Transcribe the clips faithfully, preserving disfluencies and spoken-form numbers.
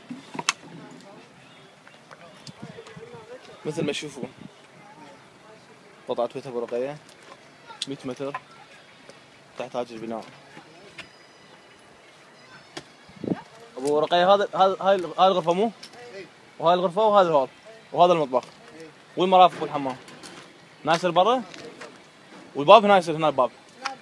مثل ما تشوفون قطعة بيت ورقية مية متر تحت هاج البناء. ابو رقية هذا هذا هاي هاي الغرفة مو؟ وهاي الغرفة وهذا الهول وهذا المطبخ والمرافق والحمام. نايسر برا والباب نايسر هنا الباب.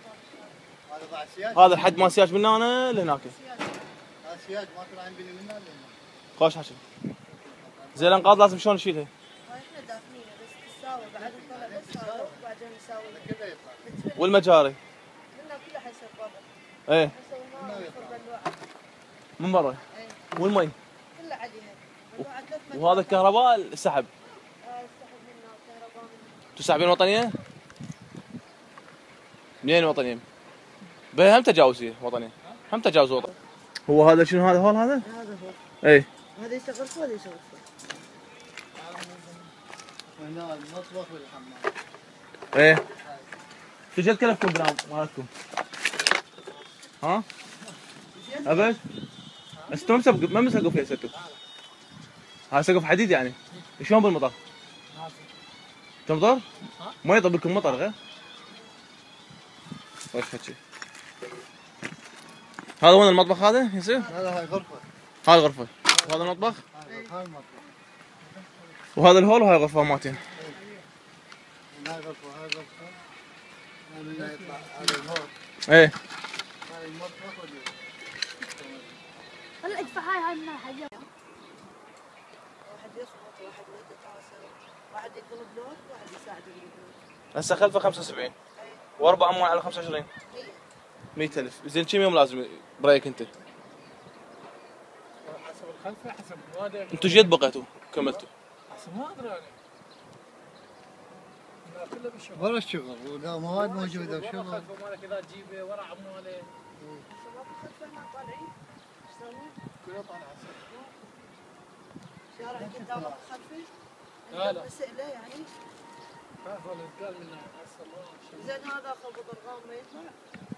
هذا الحد ما سياج من هنا لهناك. هذا سياج ما طلع عندنا من هنا لهنا. خوش حكي. زين الانقاض لازم شلون نشيلها؟ هاي احنا دافنينها بس تساوي بعد نطلع بس هذا وبعدين نساوي كذا يطلع. والمجاري؟ هنا كلها حيصير برا. ايه. نسوي هنا بلوعة. من برا؟ ايه. والمي؟ كلها عادي هاي. بلوعة ثلاث مجاري. وهذا الكهرباء السحب؟ اه السحب منها والكهرباء منها. تسحبين وطنية؟ منين وطنية؟ به هم تجاوزية وطنية هم تجاوز وطني. هو هذا شنو هذا هول هذا؟ هذا هو. ايه. هذا يشتغل فوق وهذا يشتغل فوق. هنا المطبخ والحمام. ايه. تجي كلفكم بنام مالتكم؟ ها؟ ابد؟ بس انتم ما مسقف ما مسقف فيها سقف. هذا سقف حديد يعني. شلون بالمطر؟ تمطر؟ ما يطب لكم مطر غير؟ وش حكي؟ هذا وين المطبخ هذا يصير؟ هذا هاي غرفة. هاي الغرفة وهذا المطبخ؟ هاي المطبخ. وهذا الهول وهاي غرفة مالتين. هاي غرفة وهاي غرفة. هذا يطلع هذا الهول. ايه. هاي المطبخ ولا هلا ادفع هاي هاي منها حاجة. واحد يصمت واحد يتعاصر واحد يقلب لون واحد يساعد يقلب لون. هسه خلفه خمسة وسبعين واربع اموال على خمسة وعشرين. مية ألف. زين كم يوم لازم برايك انت؟ حسب الخلفه حسب الوادي. انتوا جيت بقيتوا كملتوا؟ حسب ما ادري انا. لا كله بالشغل. ورا الشغل ولا مواد موجودة ورا وشغل. الخلفه مالك اذا تجيبه ورا عماله. شباب الخلفة هنا طالعين ايش يسوون؟ كله طالع شارع قدام الخلفي؟ لا لا. مسئلة يعني؟ هذا اللي قال منه هسه ما زين هذا اخذ بطرقان ما يطلع؟